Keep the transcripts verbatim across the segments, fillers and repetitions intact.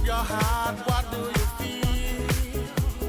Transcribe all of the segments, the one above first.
your heart, what do you feel?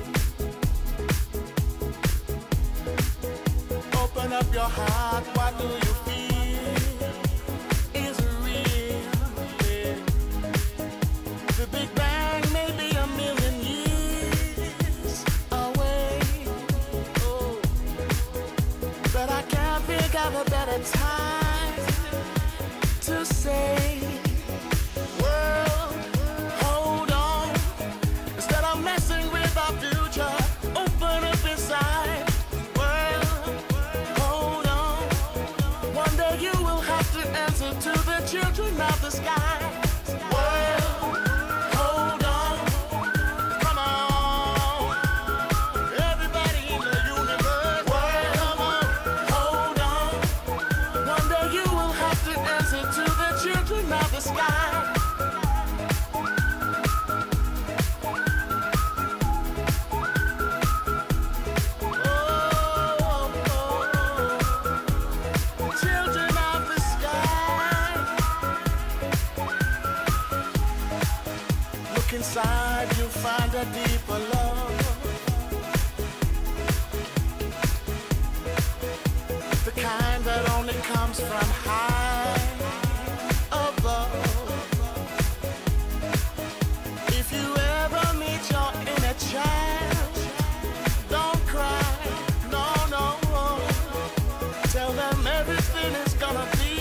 Open up your heart, what do you feel? Is it real? Yeah. The Big Bang may be a million years away, oh, but I can't think of a better time to say, world, hold on. Instead of messing with our future, open up inside. World, hold on. One day you will have to answer to the children of the sky. World, hold on. Come on. Everybody in the universe. World, come on. Hold on. One day you will have to answer to the children of the sky. Children of the sky, look inside, you'll find a deeper love, the kind that only comes from high above. If you ever meet your inner child, don't cry, no, no. Tell them everything is gonna be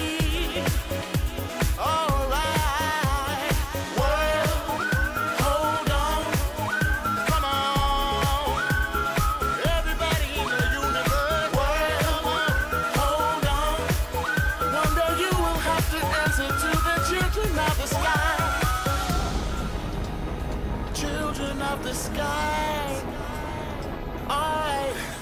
alright. World, hold on. Come on. Everybody in the universe. World, hold on. One day you will have to answer to the children of the sky. Children of the sky. Alright.